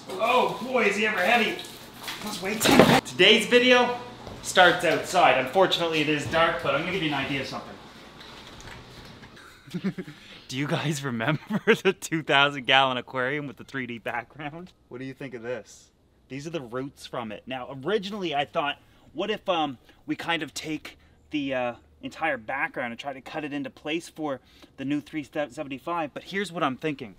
Oh boy, is he ever heavy. Let's wait. Today's video starts outside. Unfortunately, it is dark, but I'm gonna give you an idea of something. Do you guys remember the 2,000-gallon aquarium with the 3D background? What do you think of this? These are the roots from it. Now, originally I thought, what if we kind of take the entire background and try to cut it into place for the new 375, but here's what I'm thinking.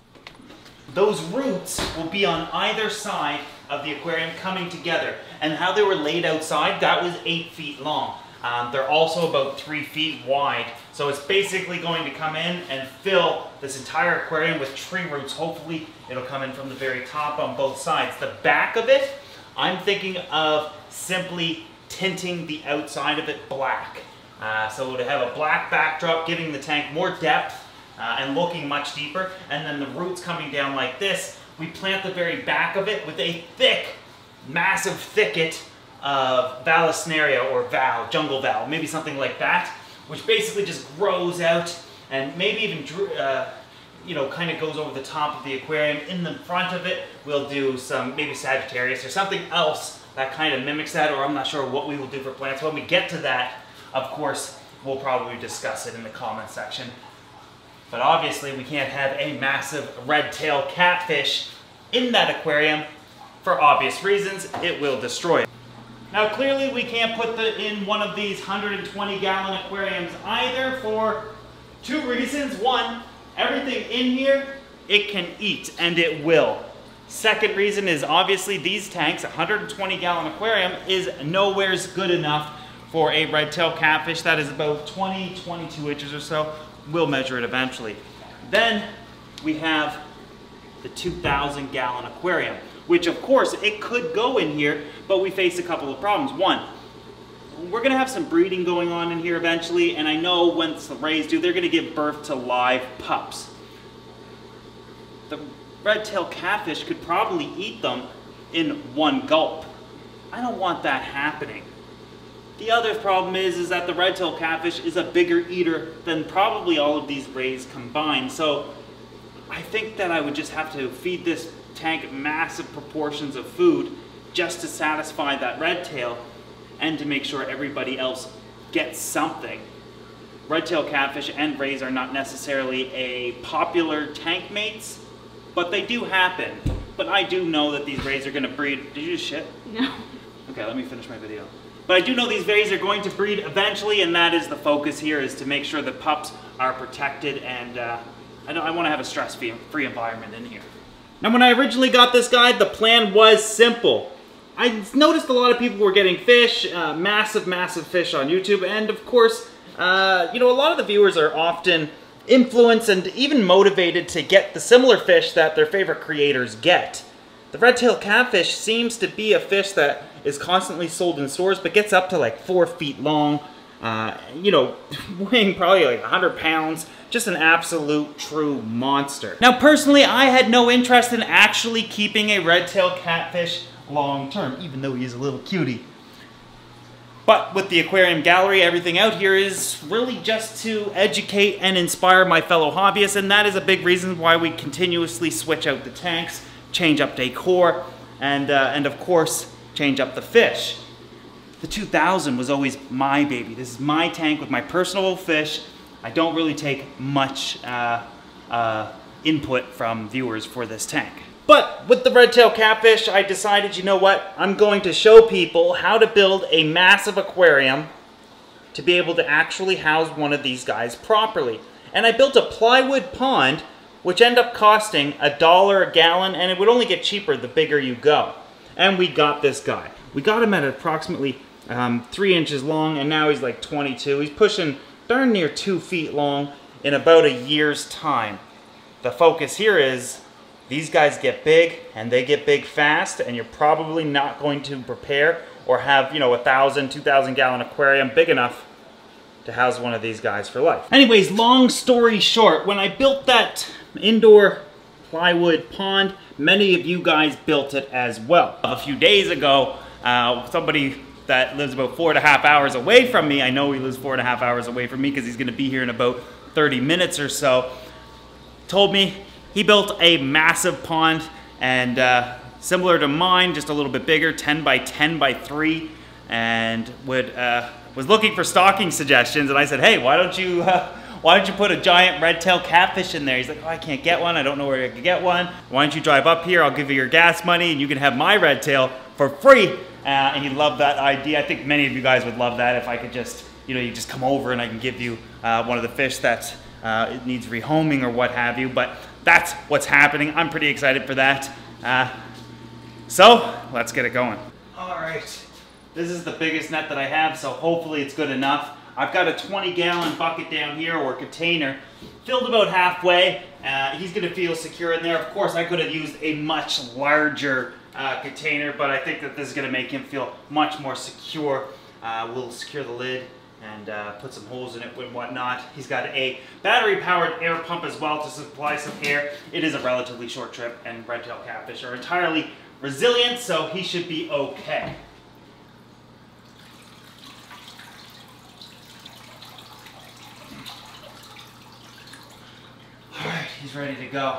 Those roots will be on either side of the aquarium coming together. And how they were laid outside, that was 8 feet long. They're also about 3 feet wide. So it's basically going to come in and fill this entire aquarium with tree roots. Hopefully it'll come in from the very top on both sides. The back of it, I'm thinking of simply tinting the outside of it black. So to have a black backdrop, giving the tank more depth and looking much deeper. And then the roots coming down like this. We plant the very back of it with a thick, massive thicket of Vallisneria or jungle val, maybe something like that, which basically just grows out and maybe even, you know, kind of goes over the top of the aquarium. In the front of it, we'll do some maybe Sagittarius or something else that kind of mimics that, or I'm not sure what we will do for plants. When we get to that, of course, we'll probably discuss it in the comment section. But obviously, we can't have a massive red-tailed catfish in that aquarium. For obvious reasons, it will destroy it. Now clearly we can't put in one of these 120-gallon aquariums either for two reasons. One, everything in here, it can eat, and it will. Second reason is obviously these tanks, 120-gallon aquarium, is nowhere's good enough for a red-tailed catfish that is about 20, 22 inches or so. We'll measure it eventually. Then we have the 2,000-gallon aquarium, which of course it could go in here, but we face a couple of problems. One, we're gonna have some breeding going on in here eventually, and I know once the rays do, they're gonna give birth to live pups. The red-tailed catfish could probably eat them in one gulp. I don't want that happening. The other problem is that the red-tailed catfish is a bigger eater than probably all of these rays combined, so I think that I would just have to feed this tank massive proportions of food just to satisfy that red tail and to make sure everybody else gets something. Red-tailed catfish and rays are not necessarily a popular tank mates, but they do happen. But I do know that these rays are going to breed. Did you just shit? No. Okay, let me finish my video. But I do know these rays are going to breed eventually, and that is the focus here, is to make sure the pups are protected, and I want to have a stress-free environment in here. Now, when I originally got this guide, the plan was simple. I noticed a lot of people were getting fish, massive fish on YouTube, and of course, you know, a lot of the viewers are often influenced and even motivated to get the similar fish that their favorite creators get. The red-tailed catfish seems to be a fish that is constantly sold in stores, but gets up to like 4 feet long, you know, weighing probably like 100 pounds. Just an absolute true monster. Now personally, I had no interest in actually keeping a red-tailed catfish long term, even though he's a little cutie. But with the aquarium gallery, everything out here is really just to educate and inspire my fellow hobbyists, and that is a big reason why we continuously switch out the tanks, change up decor, and of course, change up the fish. The 2000 was always my baby. This is my tank with my personal fish. I don't really take much input from viewers for this tank. But with the red-tailed catfish, I decided, you know what? I'm going to show people how to build a massive aquarium to be able to actually house one of these guys properly. And I built a plywood pond, which ended up costing $1 a gallon, and it would only get cheaper the bigger you go. And we got this guy. We got him at approximately 3 inches long, and now he's like 22. He's pushing darn near 2 feet long in about a year's time. The focus here is these guys get big, and they get big fast, and you're probably not going to prepare or have, you know, 1,000, 2,000 gallon aquarium big enough to house one of these guys for life. Anyways, long story short, when I built that indoor plywood pond, many of you guys built it as well. A few days ago, somebody that lives about 4.5 hours away from me, I know he lives 4.5 hours away from me because he's gonna be here in about 30 minutes or so, told me he built a massive pond and similar to mine, just a little bit bigger, 10 by 10 by 3, and was looking for stocking suggestions, and I said, hey, why don't you put a giant red-tailed catfish in there? He's like, oh, I can't get one. I don't know where I could get one. Why don't you drive up here? I'll give you your gas money, and you can have my red-tail for free. And he loved that idea. I think many of you guys would love that if I could just, you just come over and I can give you one of the fish that it needs rehoming or what have you. But that's what's happening. I'm pretty excited for that. So let's get it going. All right, this is the biggest net that I have, so hopefully it's good enough. I've got a 20-gallon bucket down here, or container, filled about halfway. He's gonna feel secure in there. Of course, I could have used a much larger container, but I think that this is gonna make him feel much more secure. We'll secure the lid and put some holes in it and whatnot. He's got a battery-powered air pump as well to supply some air. It is a relatively short trip, and red-tailed catfish are entirely resilient, so he should be okay. All right, he's ready to go.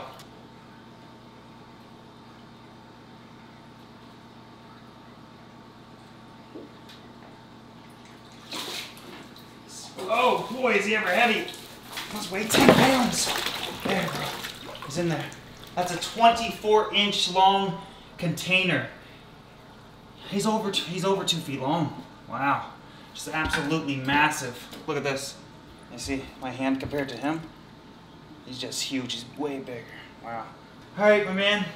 Oh boy, is he ever heavy. Must weigh 10 pounds. There we go. He's in there. That's a 24-inch long container. He's over 2 feet long. Wow. Just absolutely massive. Look at this. You see my hand compared to him? He's just huge. He's way bigger. Wow. All right, my man.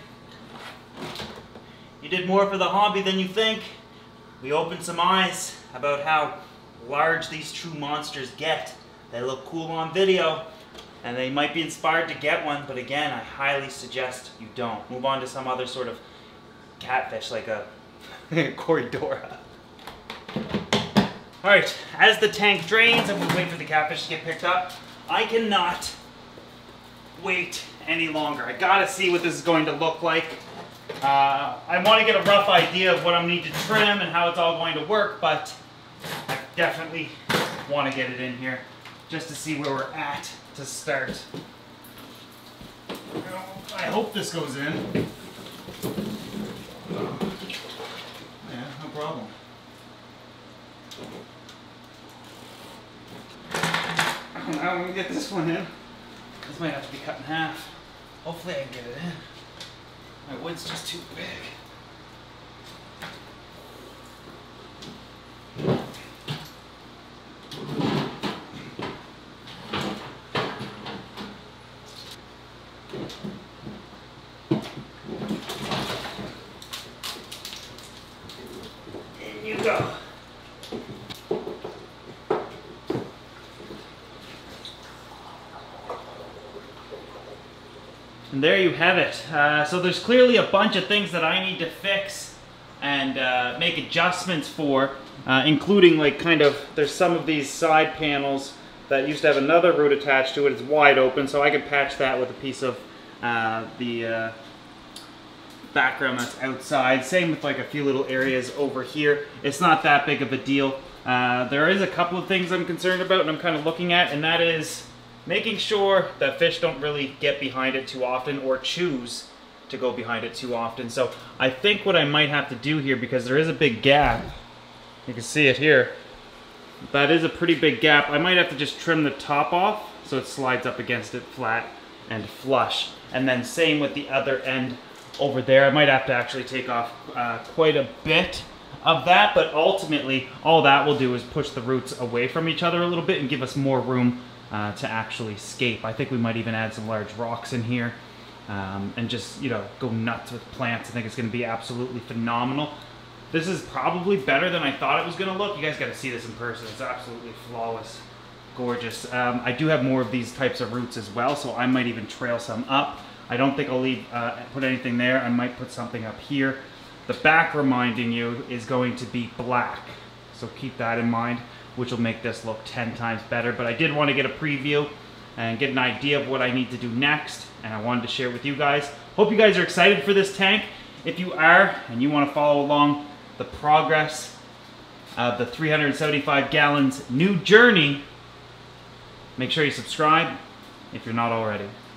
You did more for the hobby than you think. We opened some eyes about how large these true monsters get. They look cool on video, and they might be inspired to get one, but again, I highly suggest you don't. Move on to some other sort of catfish, like a Corydoras. Alright, as the tank drains and we wait for the catfish to get picked up, I cannot wait any longer. I gotta see what this is going to look like. I want to get a rough idea of what I need to trim and how it's all going to work, but I definitely want to get it in here just to see where we're at to start. I hope this goes in. Yeah, no problem. I'm gonna get this one in. This might have to be cut in half. Hopefully I can get it in. My wood's just too big. In you go. And there you have it. So there's clearly a bunch of things that I need to fix and make adjustments for, including like there's some of these side panels that used to have another root attached to it. It's wide open, so I could patch that with a piece of the background that's outside. Same with like a few little areas over here. It's not that big of a deal. There is a couple of things I'm concerned about and I'm kind of looking at, and that is making sure that fish don't really get behind it too often or choose to go behind it too often. So I think what I might have to do here, because there is a big gap, you can see it here, that is a pretty big gap. I might have to just trim the top off so it slides up against it flat and flush. And then same with the other end over there. I might have to actually take off quite a bit of that, but ultimately all that will do is push the roots away from each other a little bit and give us more room to actually scape. I think we might even add some large rocks in here and just, go nuts with plants. I think it's going to be absolutely phenomenal. This is probably better than I thought it was going to look. You guys got to see this in person. It's absolutely flawless. Gorgeous. I do have more of these types of roots as well, so I might even trail some up. I don't think I'll put anything there. I might put something up here. The back, reminding you, is going to be black, so keep that in mind, which will make this look 10 times better. But I did want to get a preview and get an idea of what I need to do next, and I wanted to share it with you guys. Hope you guys are excited for this tank. If you are, and you want to follow along the progress of the 375 gallons new journey, make sure you subscribe if you're not already.